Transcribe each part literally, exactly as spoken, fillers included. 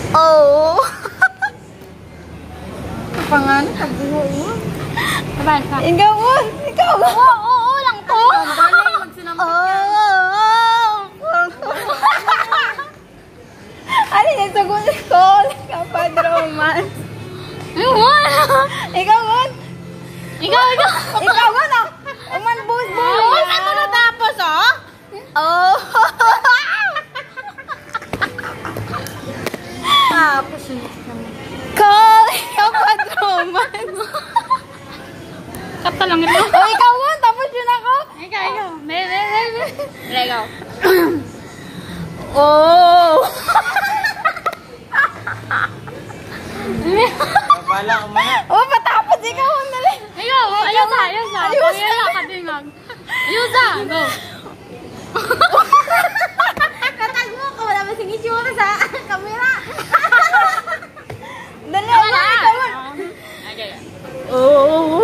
Oh. Pangan, kabuo mo. Sabahan ka. Ikaw mo, ikaw mo. Oo, oo, oo lang to. Dali, magsinampit yan. Ano yung sagot ko? Kapag romance. Ikaw mo. Ikaw, ikaw. Ikaw mo na. Uman bus bus. Oo, saan mo natapos, oh? Oh. Tapos yun. Call kapag romance. Kata lang ito. Oh, ikaw mo. Tapos yun ako. Ikaw, ikaw. Me, me, me, me. Ikaw. Oh. Wala, umana. Oh, patapos ikaw. Dali. Ikaw, ayusa, ayusa. Ayusa. Ayusa, katingag. Ayusa, go. Natagmo ko. Wala ba sige siya sa kamera. Dali. Wala. Ikaw mo. Okay. Oh.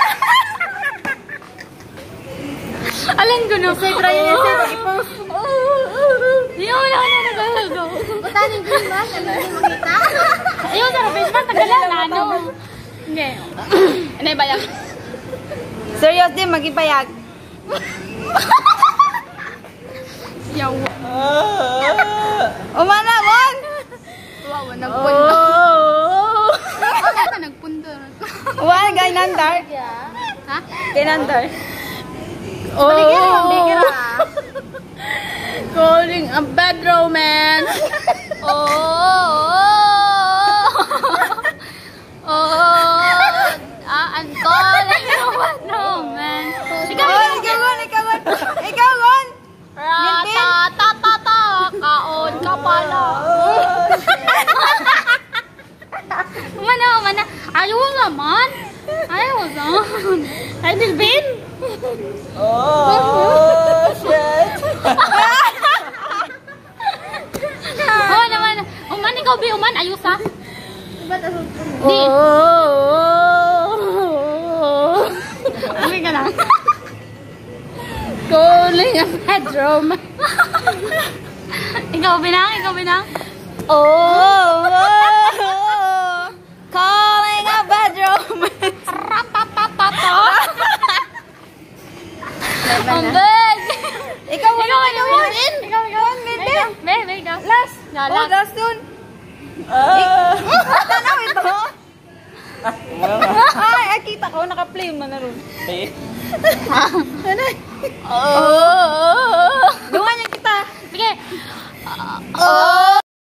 Alin ko na. Say, try yun. Say, mag-post. Hindi mo na ano na go. Butanin ko yun ba? Ano yung makita? Ayun, sa Robin, man, tagalan na, ano. Hindi. Ano yung bayag? Serious din, mag-ipayag. Yaw. Umana, Bon! Wow, nagpunta. Oh! Ano ka nagpunta? Wan, kay Nandar. Ha? Kay Nandar. Oh! Bigyan na. Calling a bad romance. Oh! Oh! Ah, I'm calling a bad romance. Ikaw, Oh, ikaw, Wan, ikaw, Wan. Ikaw, Wan. Rata-ta-ta-ta, kaon ka pala. Mana, mana. Ayaw naman. Ayaw naman. Ay, Dilbin? Oh, shit. Oo naman. Uman, ikaw, Bi. Uman, ayos ha. Di. Oh! Amin ka lang. Calling a bedroom. Ikaw, Binang. Ikaw, Binang. Oh! Calling a bedroom. Ratatatato. Ang big. Ikaw, Wan, Ikaw, ikaw, ikaw, Wan. ikaw, ikaw. Maybe. Be, be, ikaw. Last. Yeah, Oh, last. last dun. Ah. Tanaw ito. Umana. Ay, ay, kita ko. Naka-play mo na rin. Eh. Ano? Oh. Dungan niya kita. Sige. Oh!